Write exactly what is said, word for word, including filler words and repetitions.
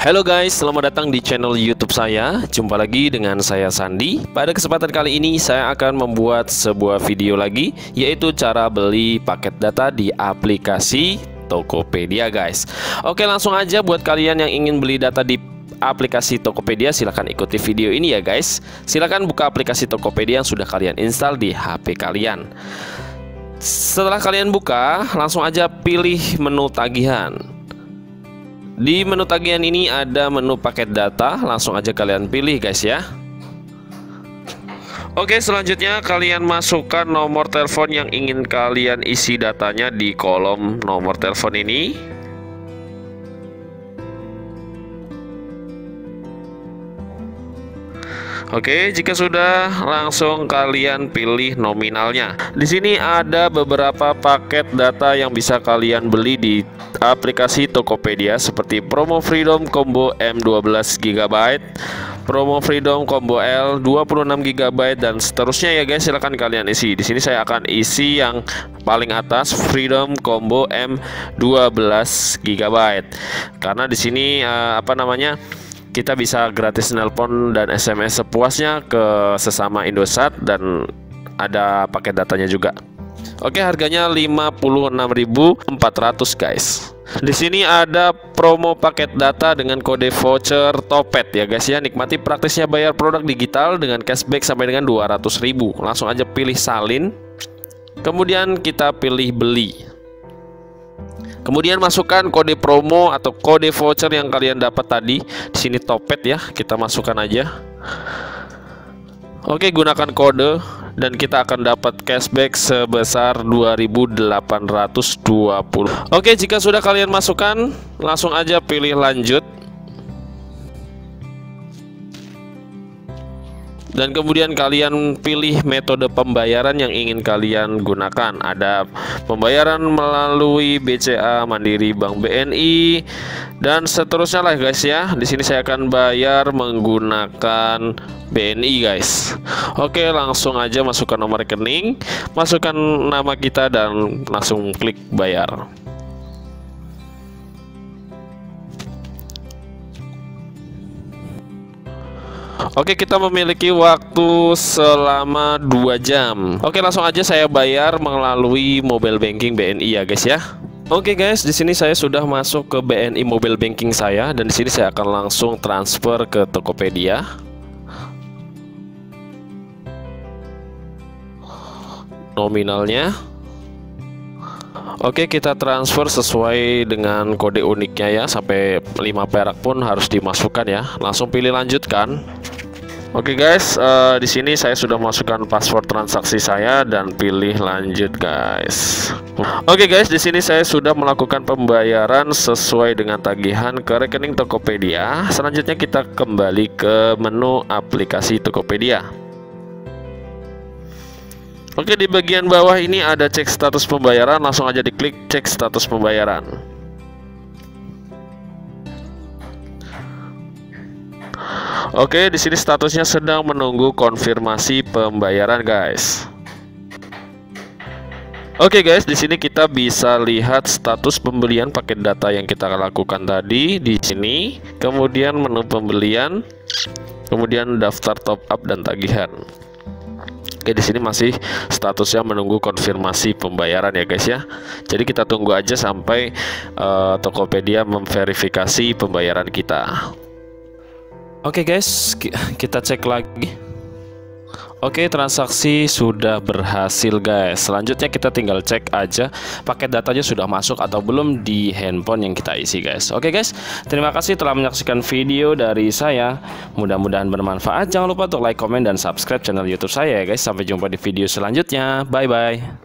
Halo guys, selamat datang di channel YouTube saya. Jumpa lagi dengan saya Sandi. Pada kesempatan kali ini saya akan membuat sebuah video lagi, yaitu cara beli paket data di aplikasi Tokopedia guys. Oke, langsung aja buat kalian yang ingin beli data di aplikasi Tokopedia, silahkan ikuti video ini ya guys. Silahkan buka aplikasi Tokopedia yang sudah kalian install di H P kalian. Setelah kalian buka, langsung aja pilih menu tagihan. Di menu tagihan ini ada menu paket data, langsung aja kalian pilih guys ya. Oke, selanjutnya kalian masukkan nomor telepon yang ingin kalian isi datanya di kolom nomor telepon ini. Oke, jika sudah, langsung kalian pilih nominalnya. Di sini ada beberapa paket data yang bisa kalian beli di aplikasi Tokopedia, seperti Promo Freedom Combo M dua belas giga byte, Promo Freedom Combo L dua puluh enam giga byte, dan seterusnya ya guys. Silahkan kalian isi. Di sini saya akan isi yang paling atas, Freedom Combo M dua belas giga byte, karena di sini uh, apa namanya? kita bisa gratis nelpon dan S M S sepuasnya ke sesama Indosat, dan ada paket datanya juga. Oke, harganya lima puluh enam ribu empat ratus guys. Di sini ada promo paket data dengan kode voucher Topet ya guys ya. Nikmati praktisnya bayar produk digital dengan cashback sampai dengan dua ratus ribu. Langsung aja pilih salin. Kemudian kita pilih beli. Kemudian masukkan kode promo atau kode voucher yang kalian dapat tadi. Di sini Topet ya, kita masukkan aja. Oke, gunakan kode dan kita akan dapat cashback sebesar dua ribu delapan ratus dua puluh. Oke, jika sudah kalian masukkan, langsung aja pilih lanjut. Dan kemudian kalian pilih metode pembayaran yang ingin kalian gunakan. Ada pembayaran melalui B C A, Mandiri, Bank B N I, dan seterusnya lah guys ya. Di sini saya akan bayar menggunakan B N I guys. Oke, langsung aja masukkan nomor rekening, masukkan nama kita, dan langsung klik bayar. Oke, kita memiliki waktu selama dua jam. Oke, langsung aja saya bayar melalui mobile banking B N I ya guys ya. Oke guys, di sini saya sudah masuk ke B N I mobile banking saya, dan di sini saya akan langsung transfer ke Tokopedia. Nominalnya. Oke, kita transfer sesuai dengan kode uniknya ya, sampai lima perak pun harus dimasukkan ya. Langsung pilih lanjutkan. Oke guys, uh, di sini saya sudah masukkan password transaksi saya dan pilih lanjut guys. Oke guys, di sini saya sudah melakukan pembayaran sesuai dengan tagihan ke rekening Tokopedia. Selanjutnya kita kembali ke menu aplikasi Tokopedia. Oke, di bagian bawah ini ada cek status pembayaran, langsung aja diklik cek status pembayaran. Oke, di sini statusnya sedang menunggu konfirmasi pembayaran guys. Oke guys, di sini kita bisa lihat status pembelian paket data yang kita lakukan tadi di sini. Kemudian menu pembelian, kemudian daftar top up dan tagihan. Oke, di sini masih statusnya menunggu konfirmasi pembayaran ya guys ya. Jadi kita tunggu aja sampai uh, Tokopedia memverifikasi pembayaran kita. Oke guys, kita cek lagi. Oke, transaksi sudah berhasil guys. Selanjutnya kita tinggal cek aja paket datanya sudah masuk atau belum di handphone yang kita isi guys. Oke guys, terima kasih telah menyaksikan video dari saya. Mudah-mudahan bermanfaat. Jangan lupa untuk like, komen, dan subscribe channel YouTube saya ya guys. Sampai jumpa di video selanjutnya. Bye bye.